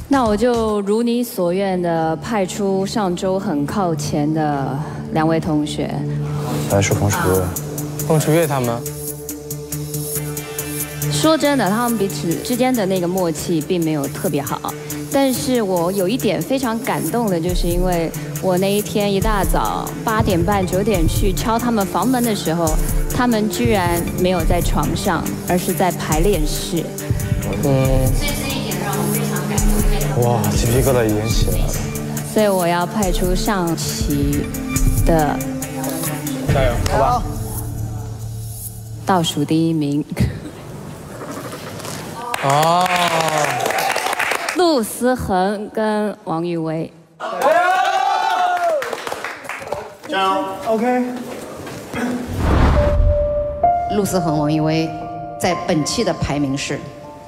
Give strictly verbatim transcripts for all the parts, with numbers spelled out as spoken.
那我就如你所愿的派出上周很靠前的两位同学。 来说冯楚月， 冯楚月他们。 说真的，他们彼此之间的那个默契并没有特别好。但是我有一点非常感动的，就是因为我那一天一大早八点半九点去敲他们房门的时候，他们居然没有在床上，而是在排练室。 嗯。 这是一点让我非常感动。 哇，鸡皮疙瘩已经起来了。 所以我要派出上期的， 加油，好吧。 倒数第一名。 哦。 陆思恒跟王玉薇。 加油 ，OK。 陆思恒、王玉薇在本期的排名是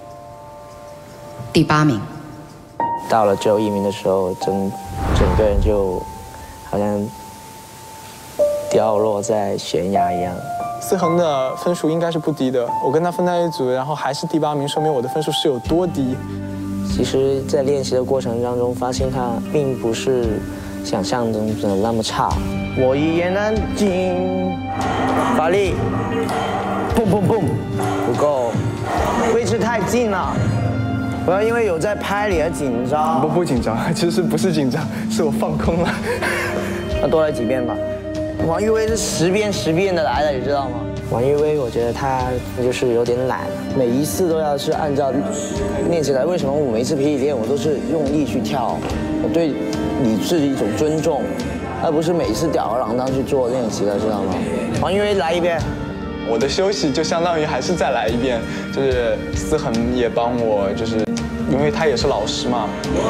第八名。 到了最后一名的时候，整整个人就好像掉落在悬崖一样。 思恒的分数应该是不低的，我跟他分在一组，然后还是第八名，说明我的分数是有多低。 其实，在练习的过程当中，发现他并不是想象中的那么差。我一言难尽，发力，蹦蹦蹦，不够，位置太近了。不要因为有在拍你而紧张。 不不紧张，其实不是紧张，是我放空了。 那多来几遍吧。王玉薇是十遍十遍的来的，你知道吗？王玉薇，我觉得她就是有点懒，每一次都要是按照练起来。为什么我每一次陪你练，我都是用力去跳？我对你是一种尊重，而不是每一次吊儿郎当去做练习的，知道吗？王玉薇来一遍。 我的休息就相当于还是再来一遍，就是思恒也帮我，就是因为他也是老师嘛。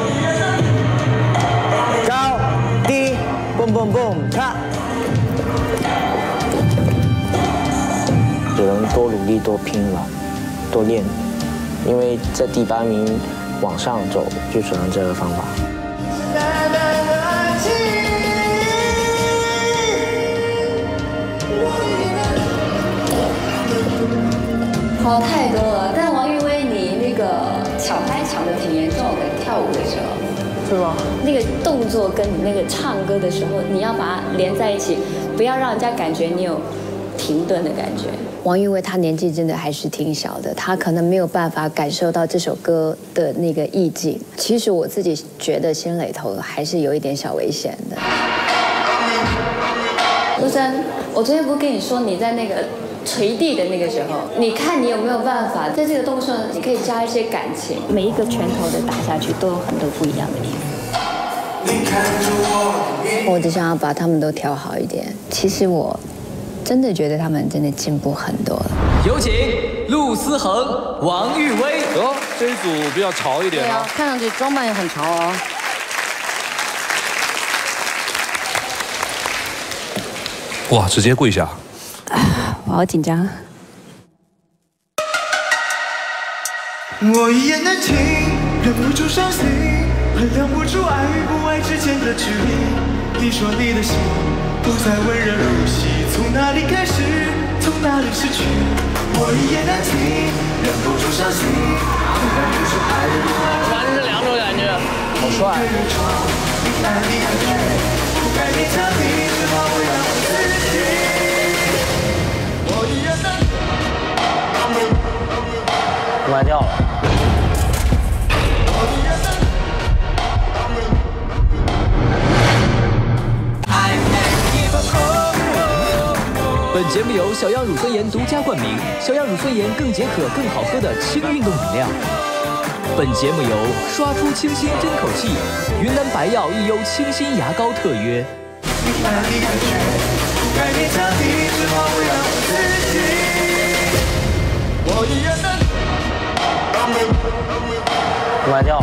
高低蹦蹦蹦，看。只能多努力、多拼了，多练，因为在第八名往上走，就只能这个方法。 好太多了，但王玉薇你那个抢拍抢的挺严重的，跳舞的时候。 是吗？ 那个动作跟你那个唱歌的时候，你要把它连在一起，不要让人家感觉你有停顿的感觉。王玉薇她年纪真的还是挺小的，她可能没有办法感受到这首歌的那个意境。其实我自己觉得先垒头还是有一点小危险的。陆生，我昨天不是跟你说你在那个垂地的那个时候，你看你有没有办法在这个动作上，你可以加一些感情。每一个拳头的打下去都有很多不一样的地方。我只想要把他们都调好一点。其实我真的觉得他们真的进步很多了。 有请陆思恒、王玉薇。 哦，这一组比较潮一点对啊，看上去装扮也很潮哦。 哇，直接跪下。 我好紧张。 我一言难尽，忍不住伤心，衡量不出爱与不爱之间的距离。你说你的心不再温热如昔，从哪里开始，从哪里失去？我一言难尽，忍不住伤心，衡量不出爱与不爱。 完全是两种感觉， 好帅。 你爱你的绝，不该勉强你，只好为难我自己。我一言难尽。 歪掉了。 本节目由小样乳酸盐独家冠名，小样乳酸盐更解渴、更好喝的轻运动饮料。本节目由刷出清新真口气，云南白药益优清新牙膏特约。 你爱你的绝，不该勉强你，只好为难我自己。我一言难尽。 歪掉了。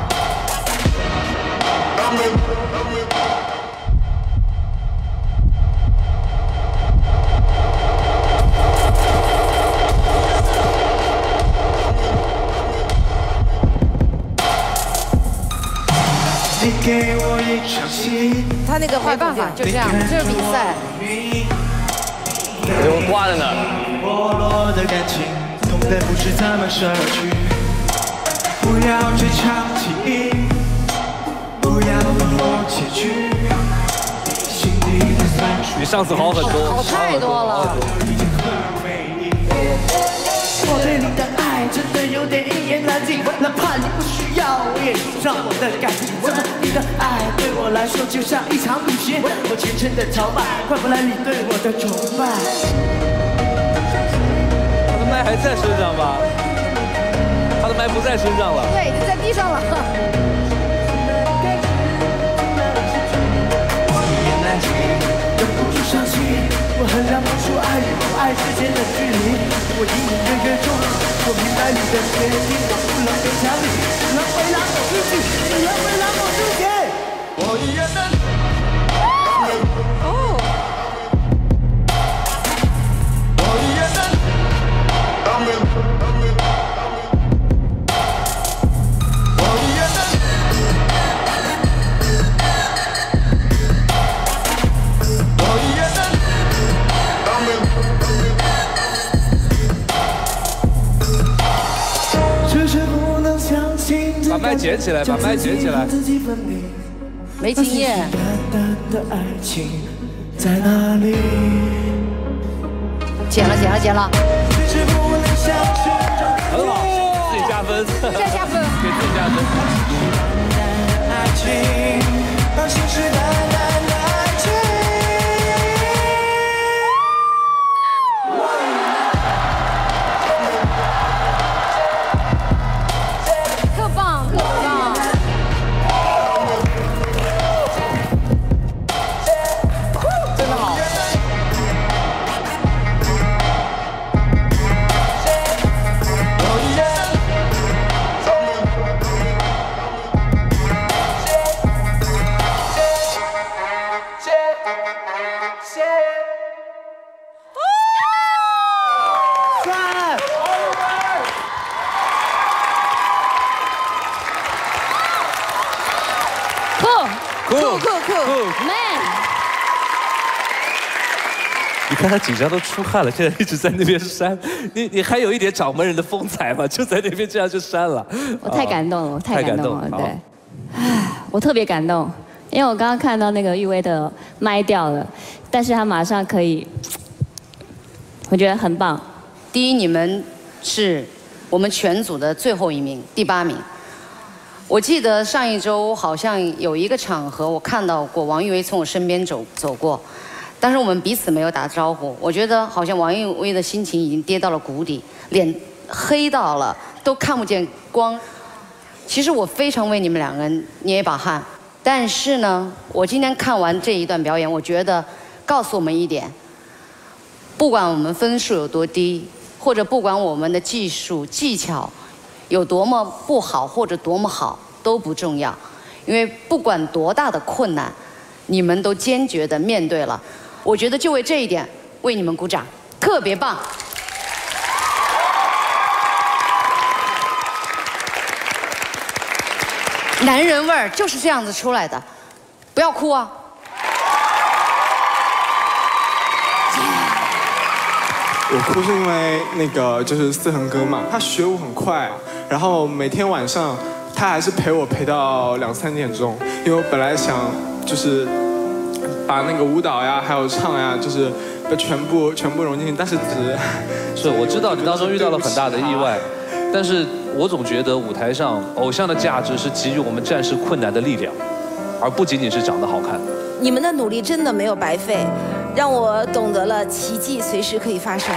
你给我一场戏， 他那个没办法，就这样，这是比赛。 我挂在那儿。 剥落的感情，痛得不知怎么舍去。不要追场记忆。 上次好很多， 好太多了。 我对你的爱真的有点一言难尽，哪怕你不需要，我也说上我的感情。怎么你的爱对我来说就像一场旅行，我虔诚的朝拜，换不来你对我的崇拜。 他的麦还在身上吧？他的麦不在身上了。 对，已经在地上了。 忍不住伤心，我衡量不出爱与不爱之间的距离。我隐隐约约中，我明白你的决定，我不能勉强你，只能为了我自己，只能为了我自己。我依然能。哦。我依然能。我依然能。 把麦捡起来，把麦捡起来。 没经验。捡了，捡了，捡了。 很好，自己加分。 再加分， 给自己加分。 酷酷酷 ，man！ 你看他紧张都出汗了，现在一直在那边扇。你你还有一点掌门人的风采吗？就在那边这样就扇了。 我太感动了，我太感动了，对。 唉， 我特别感动，因为我刚刚看到那个玉薇的麦掉了，但是他马上可以，我觉得很棒。 第一，你们是我们全组的最后一名，第八名。我记得上一周好像有一个场合，我看到过王玉薇从我身边走走过，但是我们彼此没有打招呼。我觉得好像王玉薇的心情已经跌到了谷底，脸黑到了，都看不见光。其实我非常为你们两个人捏一把汗，但是呢，我今天看完这一段表演，我觉得告诉我们一点：不管我们分数有多低，或者不管我们的技术技巧有多么不好或者多么好都不重要，因为不管多大的困难，你们都坚决地面对了。我觉得就为这一点为你们鼓掌，特别棒。男人味儿就是这样子出来的，不要哭啊！ 我哭是因为那个就是思恒哥嘛，他学舞很快，然后每天晚上他还是陪我陪到两三点钟，因为我本来想就是把那个舞蹈呀还有唱呀就是全部全部融进去，但是只是我知道你当中遇到了很大的意外，但是我总觉得舞台上偶像的价值是给予我们战胜困难的力量，而不仅仅是长得好看。 你们的努力真的没有白费，让我懂得了奇迹随时可以发生。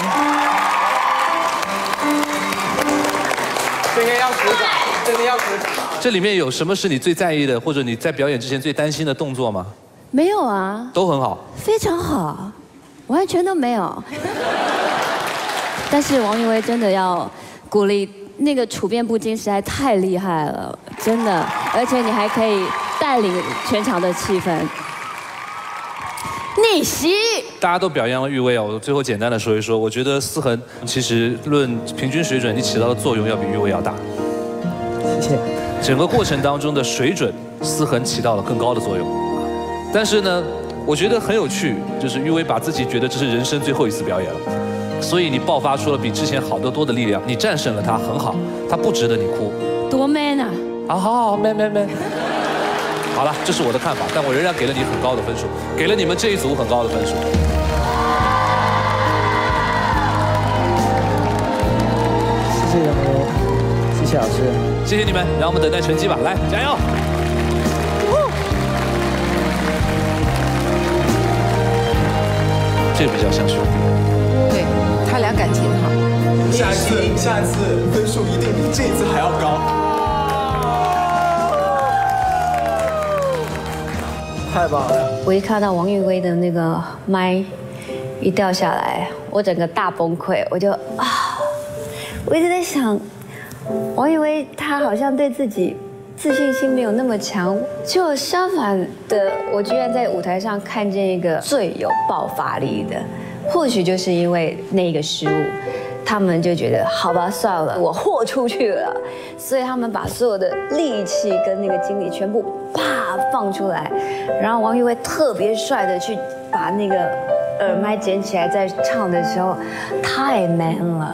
今天要鼓掌，今天要鼓掌。 这里面有什么是你最在意的，或者你在表演之前最担心的动作吗？ 没有啊， 都很好， 非常好，完全都没有。但是王玉薇真的要鼓励，那个处变不惊实在太厉害了，真的，而且你还可以带领全场的气氛。逆袭！ 大家都表扬了玉薇啊，我最后简单的说一说，我觉得思恒其实论平均水准，你起到的作用要比玉薇要大。 谢谢。 整个过程当中的水准，思恒起到了更高的作用。但是呢，我觉得很有趣，就是玉薇把自己觉得这是人生最后一次表演了，所以你爆发出了比之前好得多的力量，你战胜了他，很好，他不值得你哭。 多 man 啊！ 好好好 ，man man man。好了，这是我的看法，但我仍然给了你很高的分数，给了你们这一组很高的分数。 谢老师， 谢谢你们，让我们等待成绩吧，来，加油！这个比较像兄弟， 对他俩感情好。 下一次，下一次分数一定比这一次还要高。太棒了！ 我一看到王昱瑋的那个麦一掉下来，我整个大崩溃，我就啊，我一直在想，王昱瑋她好像对自己自信心没有那么强，就相反的，我居然在舞台上看见一个最有爆发力的，或许就是因为那个失误。他们就觉得好吧，算了，我豁出去了，所以他们把所有的力气跟那个精力全部啪放出来，然后王昱瑋特别帅的去把那个耳麦捡起来，在唱的时候太 man 了。